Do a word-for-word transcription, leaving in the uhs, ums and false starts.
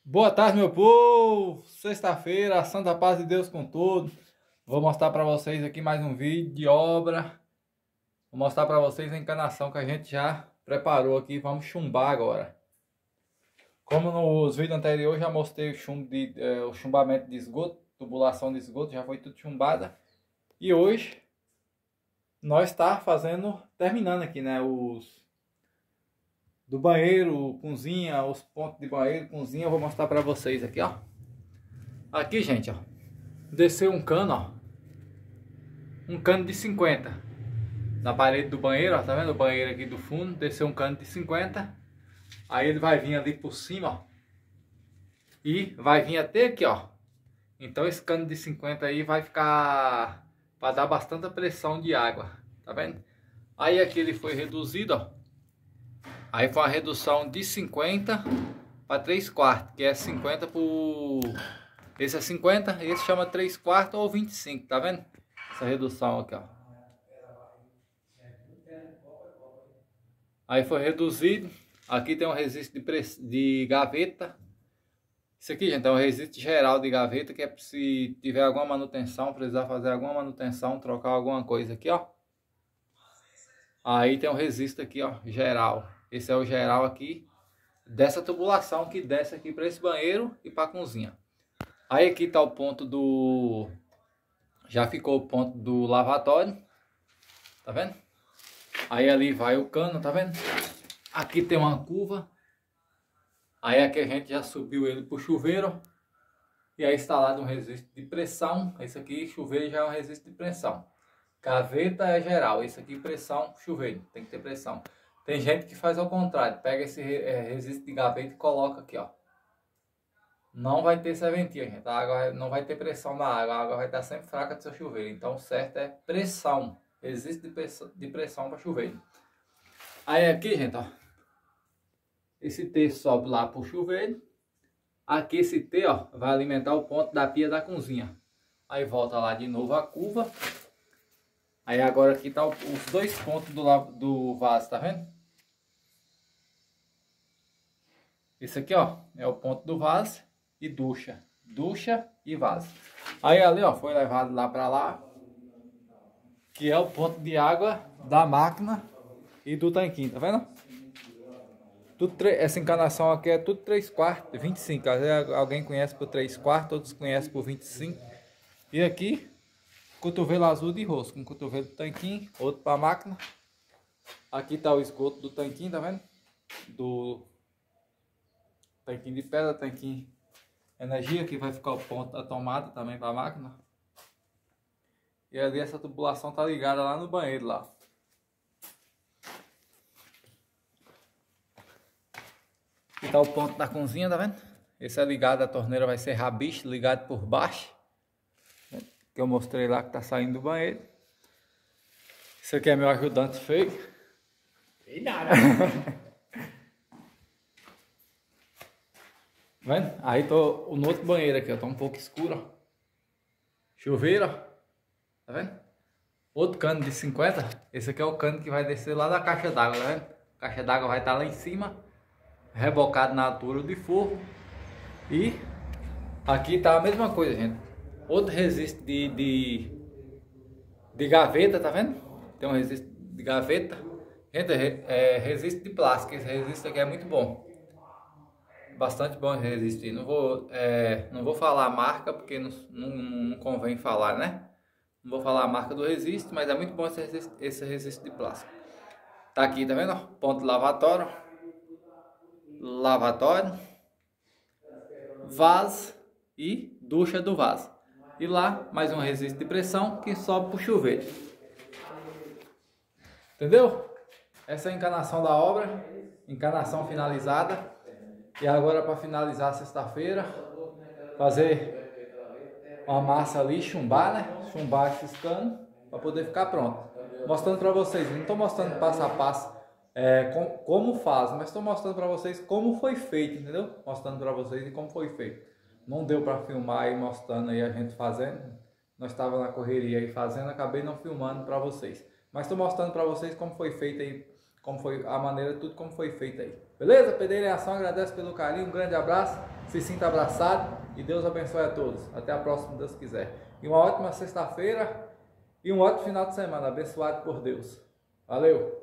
Boa tarde, meu povo! Sexta-feira, a santa paz de Deus com tudo. Vou mostrar para vocês aqui mais um vídeo de obra. Vou mostrar para vocês a encanação que a gente já preparou aqui. Vamos chumbar agora. Como nos vídeos anteriores já mostrei o, chumbo de, eh, o chumbamento de esgoto, tubulação de esgoto, já foi tudo chumbada. E hoje nós está fazendo, terminando aqui, né, os do banheiro, cozinha, os pontos de banheiro, cozinha, eu vou mostrar para vocês aqui, ó. Aqui, gente, ó, desceu um cano, ó, um cano de cinquenta na parede do banheiro, ó, tá vendo? O banheiro aqui do fundo, desceu um cano de cinquenta. Aí ele vai vir ali por cima, ó, e vai vir até aqui, ó. Então esse cano de cinquenta aí vai ficar para dar bastante pressão de água, tá vendo? Aí aqui ele foi reduzido, ó. Aí foi uma redução de cinquenta para três quartos, que é cinquenta por... Esse é cinquenta, esse chama três quartos ou vinte e cinco, tá vendo? Essa redução aqui, ó. Aí foi reduzido. Aqui tem um registro de, press... de gaveta. Isso aqui, gente, é um registro geral de gaveta, que é se tiver alguma manutenção, precisar fazer alguma manutenção, trocar alguma coisa aqui, ó. Aí tem um registro aqui, ó, geral. Esse é o geral aqui dessa tubulação que desce aqui para esse banheiro e para a cozinha. Aí aqui tá o ponto do... Já ficou o ponto do lavatório. Tá vendo? Aí ali vai o cano, tá vendo? Aqui tem uma curva. Aí aqui a gente já subiu ele pro chuveiro. E aí instalado um registro de pressão. Esse aqui, chuveiro, já é um registro de pressão. Gaveta é geral. Esse aqui, pressão, chuveiro. Tem que ter pressão. Tem gente que faz ao contrário, pega esse é, registro de gaveta e coloca aqui, ó. Não vai ter serventia, gente. A água não vai ter pressão na água, a água vai estar sempre fraca do seu chuveiro. Então o certo é pressão, registro de pressão, de pressão para chuveiro. Aí aqui, gente, ó. Esse T sobe lá pro chuveiro. Aqui esse T, ó, vai alimentar o ponto da pia da cozinha. Aí volta lá de novo a curva. Aí agora aqui tá os dois pontos do, do vaso, tá vendo? Esse aqui, ó, é o ponto do vaso e ducha. Ducha e vaso. Aí ali, ó, foi levado lá pra lá, que é o ponto de água da máquina e do tanquinho, tá vendo? Tudo, essa encanação aqui é tudo três quartos, vinte e cinco. Às vezes alguém conhece por três quartos, outros conhecem por vinte e cinco. E aqui, cotovelo azul de rosco, um cotovelo do tanquinho, outro para a máquina. Aqui tá o esgoto do tanquinho, tá vendo? Do tanquinho de pedra, tanquinho energia, que vai ficar o ponto da tomada também para a máquina. E ali essa tubulação tá ligada lá no banheiro lá. Aqui tá o ponto da cozinha, tá vendo? Esse é ligado, a torneira vai ser rabicho, ligado por baixo. Que eu mostrei lá que tá saindo do banheiro. Isso aqui é meu ajudante feio. E nada. Vendo? Aí tô no outro banheiro aqui, ó. Tá um pouco escuro, ó. Chuveiro, ó. Tá vendo? Outro cano de cinquenta. Esse aqui é o cano que vai descer lá da caixa d'água, tá vendo? A caixa d'água vai estar lá em cima, rebocado na altura de forro. E aqui tá a mesma coisa, gente. Outro registro de, de, de gaveta, tá vendo? Tem um registro de gaveta. Gente, é, é registro de plástico. Esse registro aqui é muito bom. Bastante bom resistir. Não vou, é, não vou falar a marca, porque não, não, não convém falar, né? Não vou falar a marca do registro, mas é muito bom esse registro, esse registro de plástico. Tá aqui, tá vendo? Ponto lavatório. Lavatório. Vaso e ducha do vaso. E lá, mais um registro de pressão que sobe para o chuveiro. Entendeu? Essa é a encanação da obra. Encanação finalizada. E agora, para finalizar sexta-feira, fazer uma massa ali, chumbar, né? Chumbar esses canos para poder ficar pronto. Mostrando para vocês. Não estou mostrando passo a passo é, com, como faz, mas estou mostrando para vocês como foi feito, entendeu? Mostrando para vocês e como foi feito. Não deu para filmar aí, mostrando aí a gente fazendo. Nós estávamos na correria aí fazendo, acabei não filmando para vocês. Mas estou mostrando para vocês como foi feito aí como foi a maneira, tudo como foi feito aí. Beleza? Pedreira em Ação agradece pelo carinho, um grande abraço, se sinta abraçado e Deus abençoe a todos. Até a próxima, se Deus quiser. E uma ótima sexta-feira e um ótimo final de semana, abençoado por Deus. Valeu!